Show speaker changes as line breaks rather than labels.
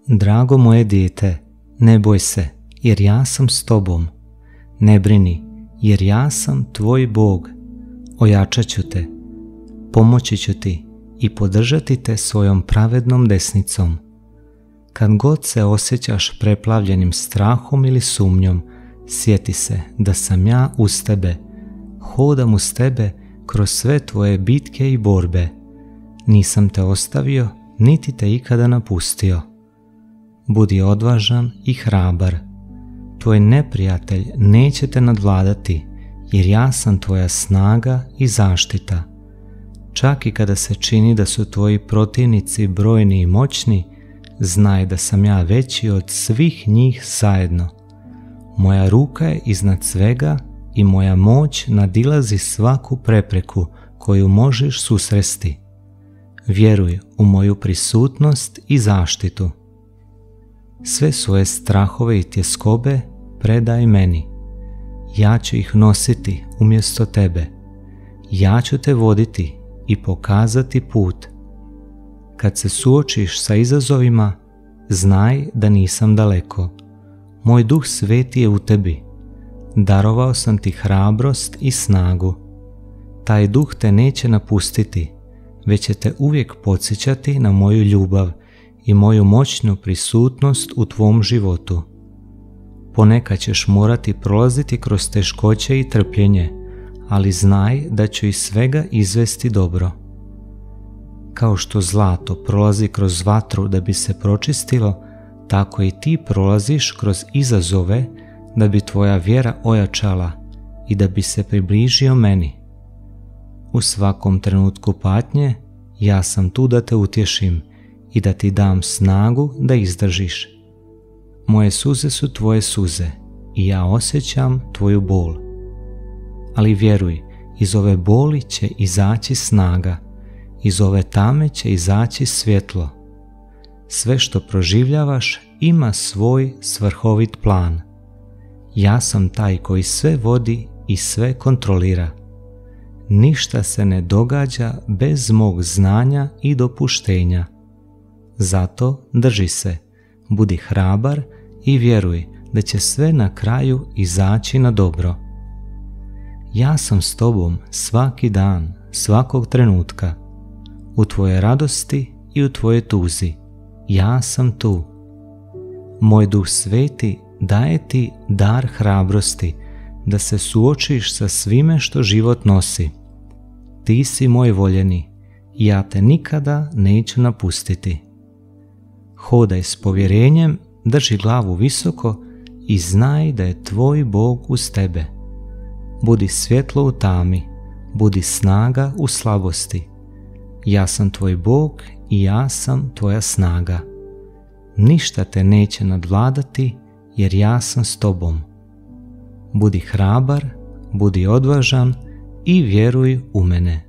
Drago moje dijete, ne boj se, jer ja sam s tobom. Ne brini, jer ja sam tvoj Bog. Ojačat ću te, pomoći ću ti i podržati te svojom pravednom desnicom. Kad god se osjećaš preplavljenim strahom ili sumnjom, sjeti se da sam ja uz tebe, hodam uz tebe kroz sve tvoje bitke i borbe. Nisam te ostavio, niti te ikada napustio. Budi odvažan i hrabar. Tvoj neprijatelj neće te nadvladati, jer ja sam tvoja snaga i zaštita. Čak i kada se čini da su tvoji protivnici brojni i moćni, znaj da sam ja veći od svih njih zajedno. Moja ruka je iznad svega i moja moć nadilazi svaku prepreku koju možeš susresti. Vjeruj u moju prisutnost i zaštitu. Sve svoje strahove i tjeskobe predaj meni. Ja ću ih nositi umjesto tebe. Ja ću te voditi i pokazati put. Kad se suočiš sa izazovima, znaj da nisam daleko. Moj Duh Sveti je u tebi. Darovao sam ti hrabrost i snagu. Taj Duh te neće napustiti, već će te uvijek podsjećati na moju ljubav i moju moćnu prisutnost u tvom životu. Ponekad ćeš morati prolaziti kroz teškoće i trpljenje, ali znaj da ću iz svega izvesti dobro. Kao što zlato prolazi kroz vatru da bi se pročistilo, tako i ti prolaziš kroz izazove da bi tvoja vjera ojačala i da bi se približio meni. U svakom trenutku patnje ja sam tu da te utješim i da ti dam snagu da izdržiš. Moje suze su tvoje suze i ja osjećam tvoju bol. Ali vjeruj, iz ove boli će izaći snaga, iz ove tame će izaći svjetlo. Sve što proživljavaš ima svoj svrhovit plan. Ja sam taj koji sve vodi i sve kontrolira. Ništa se ne događa bez mog znanja i dopuštenja. Zato drži se, budi hrabar i vjeruj da će sve na kraju izaći na dobro. Ja sam s tobom svaki dan, svakog trenutka. U tvojoj radosti i u tvojoj tuzi. Ja sam tu. Moj Duh Sveti daje ti dar hrabrosti da se suočiš sa svime što život nosi. Ti si moj voljeni i ja te nikada neću napustiti. Hodaj s povjerenjem, drži glavu visoko i znaj da je tvoj Bog uz tebe. Budi svjetlo u tami, budi snaga u slabosti. Ja sam tvoj Bog i ja sam tvoja snaga. Ništa te neće nadvladati jer ja sam s tobom. Budi hrabar, budi odvažan i vjeruj u mene.